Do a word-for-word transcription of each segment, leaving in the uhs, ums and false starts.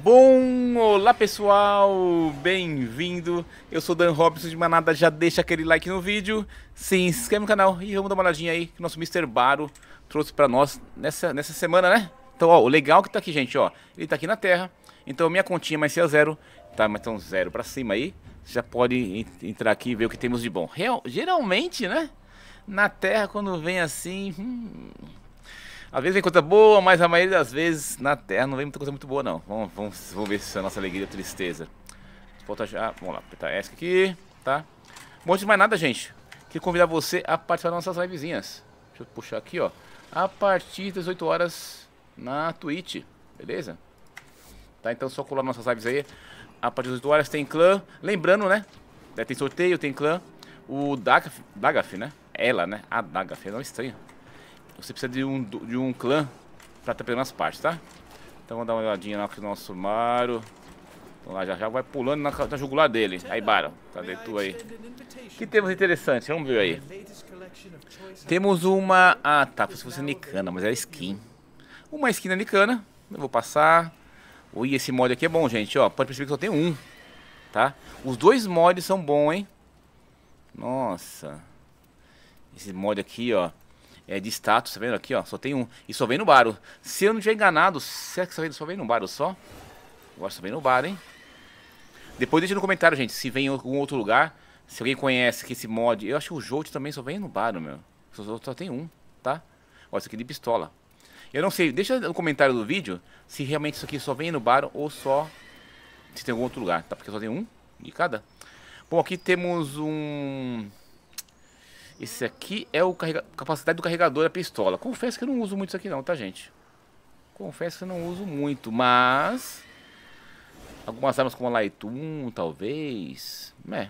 Bom, olá pessoal, bem-vindo. Eu sou Dan Robson de Manada, já deixa aquele like no vídeo, se inscreve no canal e vamos dar uma olhadinha aí que o nosso mister Baro trouxe pra nós nessa, nessa semana, né? Então, ó, o legal que tá aqui, gente, ó, ele tá aqui na Terra, então minha continha vai ser a zero, tá? Mas então zero pra cima aí, você já pode entrar aqui e ver o que temos de bom. Real, geralmente, né, na Terra quando vem assim... Hum, às vezes vem coisa boa, mas a maioria das vezes na Terra não vem muita coisa muito boa não. Vamos, vamos, vamos ver se é a nossa alegria ou tristeza. Volta já, vamos lá, apertar essa aqui, tá? Bom, de mais nada, gente. Queria convidar você a participar das nossas livezinhas. Deixa eu puxar aqui, ó. A partir das oito horas na Twitch, beleza? Tá, então só colar nossas lives aí. A partir das oito horas tem clã. Lembrando, né? Tem sorteio, tem clã. O Dagaf, Dagaf, né? Ela, né? A Dagaf, não é estranho. Você precisa de um, de um clã pra estar pegando as partes, tá? Então vamos dar uma olhadinha lá com o nosso Maru. Então lá já já vai pulando na, na jugular dele. Aí, Baro, cadê tu aí? O que temos interessante? Vamos ver aí. Temos uma... Ah, tá, se fosse Nicana, mas é skin. Uma skin da Nicana. Eu vou passar. Ui, esse mod aqui é bom, gente, ó. Pode perceber que só tem um, tá? Os dois mods são bons, hein? Nossa. Esse mod aqui, ó. É de status, tá vendo aqui, ó, só tem um. E só vem no Baro. Se eu não tiver enganado, será que só vem no Baro só? Agora só vem no Baro, hein? Depois deixa no comentário, gente, se vem em algum outro lugar. Se alguém conhece que esse mod... Eu acho que o Jolt também só vem no Baro, meu. Só, só tem um, tá? Ó, isso aqui de pistola. Eu não sei, deixa no comentário do vídeo se realmente isso aqui só vem no Baro ou só... Se tem algum outro lugar, tá? Porque só tem um de cada. Bom, aqui temos um... Esse aqui é o carrega... capacidade do carregador da pistola. Confesso que eu não uso muito isso aqui não, tá, gente? Confesso que eu não uso muito, mas... Algumas armas como a Lightum, talvez... É.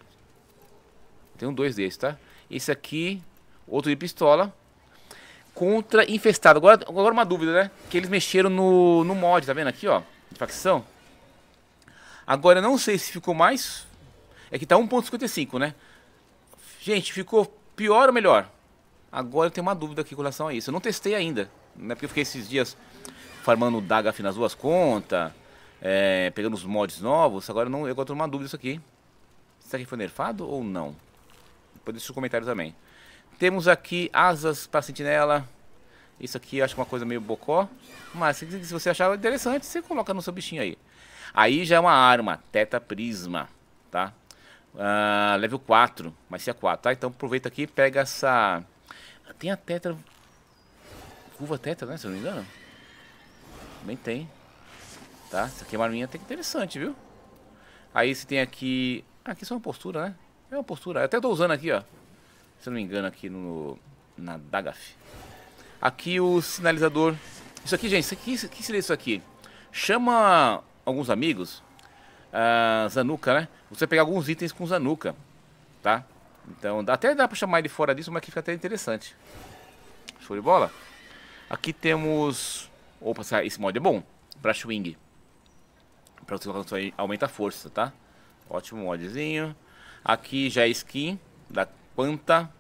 Tem um dois desses, tá? Esse aqui, outro de pistola. Contra infestado. Agora, agora uma dúvida, né? Que eles mexeram no, no mod, tá vendo aqui, ó? De facção. Agora, eu não sei se ficou mais... É que tá um ponto cinquenta e cinco, né? Gente, ficou pior ou melhor? Agora eu tenho uma dúvida aqui com relação a isso. Eu não testei ainda, né? Porque eu fiquei esses dias farmando o Dagaf nas duas contas, é, pegando os mods novos. Agora eu, não, eu agora tô numa dúvida isso aqui. Será que foi nerfado ou não? Depois deixa no comentário também. Temos aqui asas para sentinela. Isso aqui eu acho uma coisa meio bocó. Mas se você achar interessante, você coloca no seu bichinho aí. Aí já é uma arma, Teta Prisma, tá? Uh, level quatro, mas se é quatro, tá? Então aproveita aqui e pega essa... Tem a tetra... Curva tetra, né? Se eu não me engano. Também tem. Tá? Essa aqui é uma arminha até interessante, viu? Aí você tem aqui... Ah, aqui é só uma postura, né? É uma postura. Eu até tô usando aqui, ó. Se eu não me engano, aqui no... Na Dagaf. Aqui o sinalizador. Isso aqui, gente, isso aqui, o que seria isso aqui? Chama alguns amigos... Uh, Zanuka, né? Você vai pegar alguns itens com Zanuka, tá? Então, dá, até dá pra chamar ele fora disso, mas aqui fica até interessante. Show de bola? Aqui temos... Opa, esse mod é bom. Brushwing. Pra você aumenta a força, tá? Ótimo modzinho. Aqui já é skin da Panta.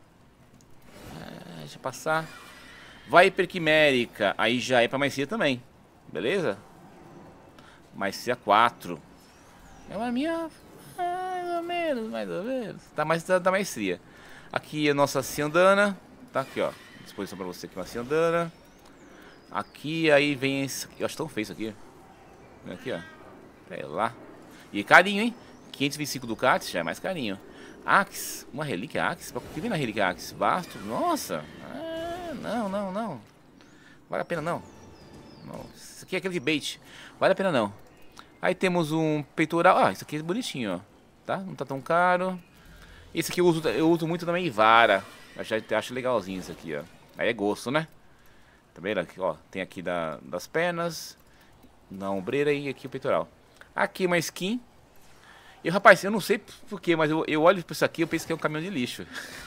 É, deixa eu passar. Viper Quimérica. Aí já é pra maestria também. Beleza? Maestria quatro. É uma minha... Mais ou menos, mais ou menos. Tá mais da, da maestria. Aqui é a nossa Ciandana. Tá aqui, ó. Disposição pra você aqui, uma Ciandana. Aqui, aí vem esse... Eu acho tão feio isso aqui. Vem aqui, ó. É lá. E carinho, hein? quinhentos e vinte e cinco Ducatis, já é mais carinho. Axe. Uma relíquia Axe. O que vem na relíquia Axe? Bastos. Nossa. Ah, não, não, não. Vale a pena não. Não. Isso aqui é aquele bait. Vale a pena não. Aí temos um peitoral. Ah, isso aqui é bonitinho, ó. Tá? Não tá tão caro. Esse aqui eu uso, eu uso muito também, vara. Eu já acho legalzinho isso aqui, ó. Aí é gosto, né? Tá vendo? Aqui, ó. Tem aqui da, das pernas, na ombreira e aqui o peitoral. Aqui uma skin. E rapaz, eu não sei porquê, mas eu, eu olho pra isso aqui e eu penso que é um caminhão de lixo.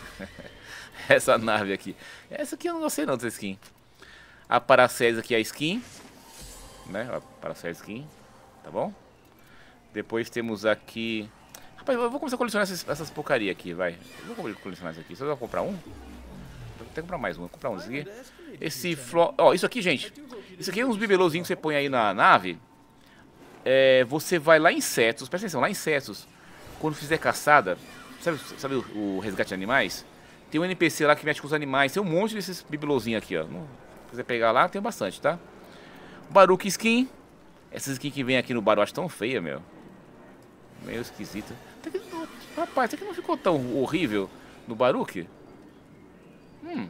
Essa nave aqui. Essa aqui eu não gostei não dessa skin. A Paracels aqui é a skin. Né? A Paracels skin. Tá bom? Depois temos aqui... Rapaz, eu vou começar a colecionar essas, essas porcaria aqui, vai. Eu vou colecionar isso aqui. Só vou comprar um? Vou até comprar mais um. Vou comprar um aqui. Esse flo... Ó, isso aqui, gente. Isso aqui é uns bibelôzinhos que você põe aí na nave. é, você vai lá em insetos, presta atenção, lá em insetos, quando fizer caçada, sabe, sabe o, o resgate de animais? Tem um N P C lá que mexe com os animais, tem um monte desses bibelozinhos aqui, ó. Se quiser pegar lá, tem bastante, tá? Baruque Skin. Essas skins que vem aqui no bar eu acho tão feia, meu. Meio esquisita. Rapaz, isso aqui não ficou tão horrível no Baruque? Hum.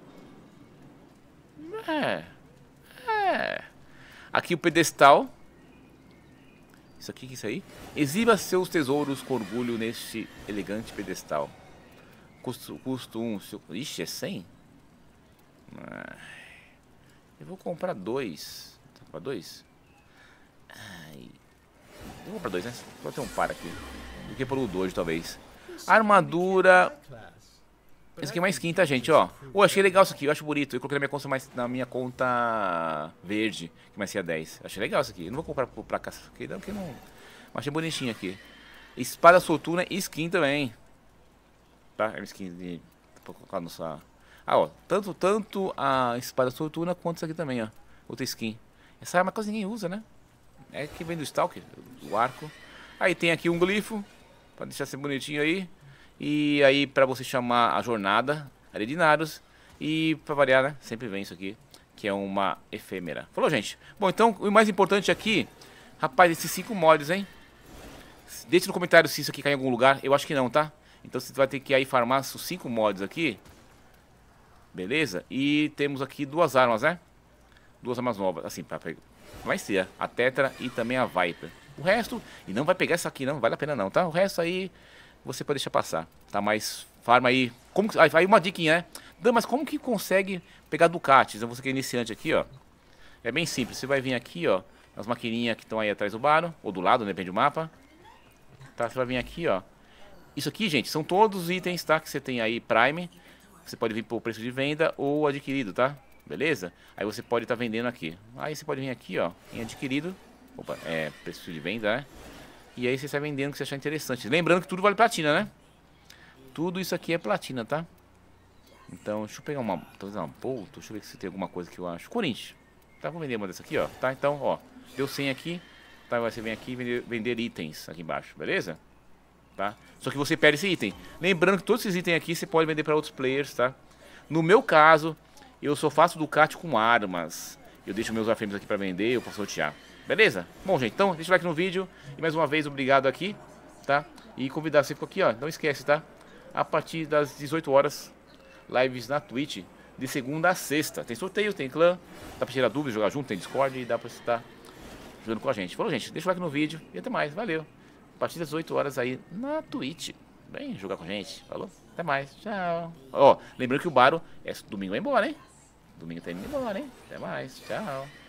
É. É. Aqui o pedestal. Isso aqui, que é isso aí? Exiba seus tesouros com orgulho neste elegante pedestal. Custo, custo um. Seu... Ixi, é cem? Ah, eu vou comprar dois. Vou comprar dois? Ai. Eu vou comprar dois, né? Só ter um par aqui. Do que pelo dois, talvez. Armadura. Esse aqui é mais skin, tá, gente? Ó. Oh, achei legal isso aqui. Eu acho bonito. Eu coloquei na minha conta, mais, na minha conta verde, que mais tinha dez. Achei legal isso aqui. Eu não vou comprar pra cá. Porque não, porque não. Mas achei bonitinho aqui. Espada Soturna e skin também. Tá? É uma skin de. Vou colocar no sua. Ah, ó. Tanto, tanto a Espada Soturna quanto isso aqui também, ó. Outra skin. Essa arma quase ninguém usa, né? É que vem do Stalker, o arco. Aí tem aqui um glifo, pra deixar ser bonitinho aí. E aí pra você chamar a jornada, Aredinários. E pra variar, né? Sempre vem isso aqui, que é uma efêmera. Falou, gente? Bom, então o mais importante aqui, rapaz, esses cinco mods, hein? Deixe no comentário se isso aqui cai em algum lugar. Eu acho que não, tá? Então você vai ter que aí farmar os cinco mods aqui. Beleza? E temos aqui duas armas, né? Duas armas novas, assim, pra pegar. Vai ser a Tetra e também a Viper. O resto, e não vai pegar essa aqui não, não vale a pena não, tá? O resto aí você pode deixar passar, tá? Mas farma aí, como, aí uma diquinha, né? Dan, mas como que consegue pegar Ducatis? Você que é iniciante aqui, ó. É bem simples, você vai vir aqui, ó, nas maquininhas que estão aí atrás do bar, ou do lado, depende do mapa. Tá, você vai vir aqui, ó. Isso aqui, gente, são todos os itens, tá? Que você tem aí Prime. Você pode vir por preço de venda ou adquirido, tá? Beleza? Aí você pode estar tá vendendo aqui. Aí você pode vir aqui, ó, em adquirido. Opa, é preço de venda, né? E aí você está vendendo o que você achar interessante. Lembrando que tudo vale platina, né? Tudo isso aqui é platina, tá? Então, deixa eu pegar uma... Talvez uma Bolt. Deixa eu ver se tem alguma coisa que eu acho. Corinthians. Tá, vou vender uma dessa aqui, ó. Tá, então, ó. Deu cem aqui. Tá, você vem aqui e vender, vender itens aqui embaixo, beleza? Tá? Só que você perde esse item. Lembrando que todos esses itens aqui você pode vender para outros players, tá? No meu caso... Eu só faço Ducati com armas. Eu deixo meus Warframes aqui pra vender, eu posso sortear. Beleza? Bom, gente, então deixa o like no vídeo. E mais uma vez, obrigado aqui, tá? E convidar você aqui, ó, não esquece, tá? A partir das dezoito horas, lives na Twitch, de segunda a sexta. Tem sorteio, tem clã, dá pra tirar dúvidas, jogar junto, tem Discord e dá pra você estar jogando com a gente. Falou, gente, deixa o like no vídeo e até mais, valeu. A partir das dezoito horas aí na Twitch. Vem jogar com a gente, falou? Até mais, tchau. Ó, lembrando que o Baro é domingo vai embora, hein? Domingo tá indo embora, hein? Até mais, tchau.